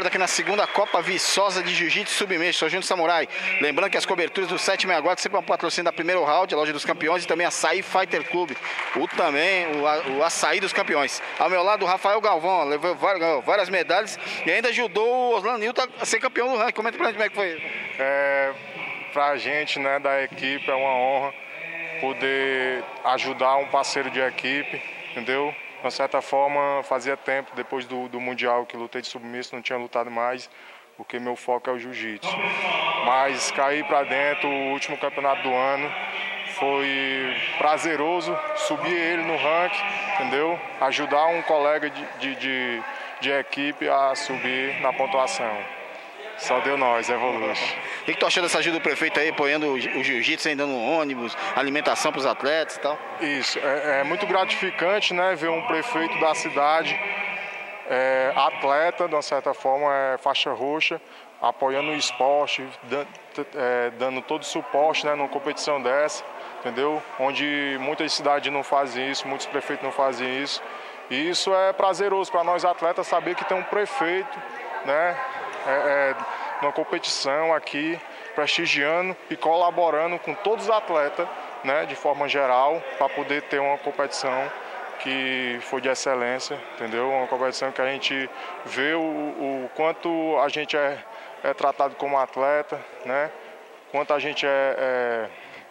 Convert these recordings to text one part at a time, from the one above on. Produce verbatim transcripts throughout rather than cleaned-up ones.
válido aqui na segunda Copa Viçosa de Jiu-Jitsu Submission. Sou Júnior Samurai. Lembrando que as coberturas do sete sessenta e quatro sempre é um patrocínio da Primeiro Round, a loja dos campeões, e também Açaí Fighter Club, o também o, o Açaí dos campeões. Ao meu lado, o Rafael Galvão, ó, levou várias, várias medalhas e ainda ajudou o Oslan Nilton a ser campeão do ranking. Comenta pra gente como é que foi. É, pra gente, né, da equipe, é uma honra poder ajudar um parceiro de equipe, entendeu? De certa forma, fazia tempo, depois do, do Mundial que lutei de submisso, não tinha lutado mais, porque meu foco é o jiu-jitsu. Mas cair para dentro, o último campeonato do ano, foi prazeroso, subir ele no ranking, entendeu? Ajudar um colega de, de, de, de equipe a subir na pontuação. Só deu nós, Evolution. O que, que tu achou dessa ajuda do prefeito aí, apoiando o jiu-jitsu, ainda no ônibus, alimentação para os atletas e tal? Isso, é, é muito gratificante, né, ver um prefeito da cidade, é, atleta, de uma certa forma, é, faixa roxa, apoiando o esporte, dando, é, dando todo o suporte, né, numa competição dessa, entendeu? Onde muitas cidades não fazem isso, muitos prefeitos não fazem isso. E isso é prazeroso para nós atletas, saber que tem um prefeito, né, É, é, numa competição aqui, prestigiando e colaborando com todos os atletas, né, de forma geral, para poder ter uma competição que foi de excelência, entendeu? Uma competição que a gente vê o, o quanto a gente é, é tratado como atleta, né? Quanto a gente é, é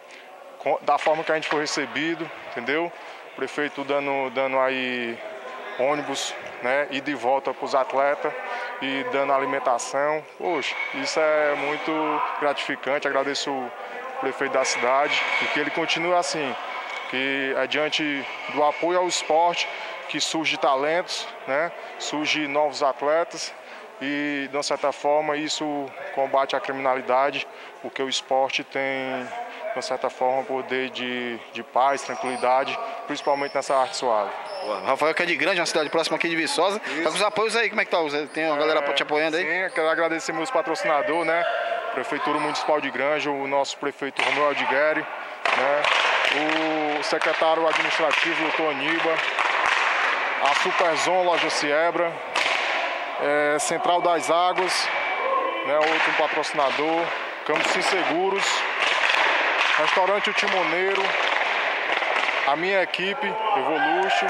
da forma que a gente foi recebido, entendeu? O prefeito dando, dando aí ônibus, né, ida e volta para os atletas e dando alimentação. Poxa, isso é muito gratificante. Agradeço o prefeito da cidade e que ele continue assim, que adiante do apoio ao esporte, que surge talentos, né, surge novos atletas e, de uma certa forma, isso combate a criminalidade, porque o esporte tem, de uma certa forma, poder de, de paz, tranquilidade, principalmente nessa arte suave. Rafael, que é de Grande, uma cidade próxima aqui de Viçosa. Isso. Tá com os apoios aí, como é que tá? Tem uma galera é, te apoiando aí? Sim, quero agradecer meus patrocinadores, né? Prefeitura Municipal de Granja, o nosso prefeito Romeu Aldigueri, né? O secretário administrativo, doutor Aníbal, a Superzon Loja Siebra, é, Central das Águas, né? Outro patrocinador, Campos Seguros, Restaurante O Timoneiro, a minha equipe, Evolution,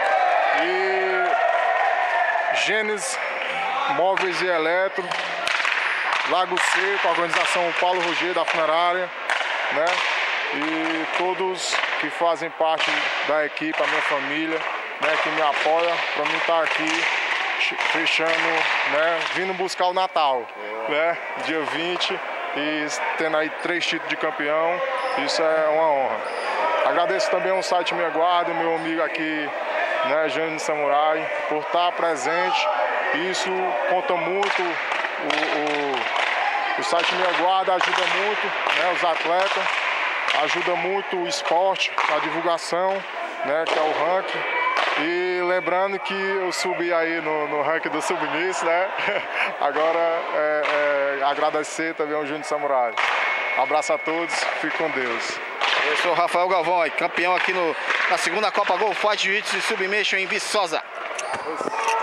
e Gênesis Móveis e Eletro, Lago Seco, a organização Paulo Roger da Funerária, né? E todos que fazem parte da equipe, a minha família, né, que me apoia para mim estar aqui fechando, né, vindo buscar o Natal, né, dia vinte, e tendo aí três títulos de campeão. Isso é uma honra. Agradeço também ao site Minha Guarda, meu amigo aqui, né, Júnior Samurai, por estar presente. Isso conta muito, o, o, o site Minha Guarda ajuda muito, né, os atletas, ajuda muito o esporte, a divulgação, né, que é o ranking. E lembrando que eu subi aí no, no ranking do submisso, né? Agora é, é, agradecer também ao Júnior Samurai. Abraço a todos, fique com Deus. Eu sou o Rafael Galvão, campeão aqui no, na segunda Copa Go Fight Jiu-Jitsu Submission em Viçosa.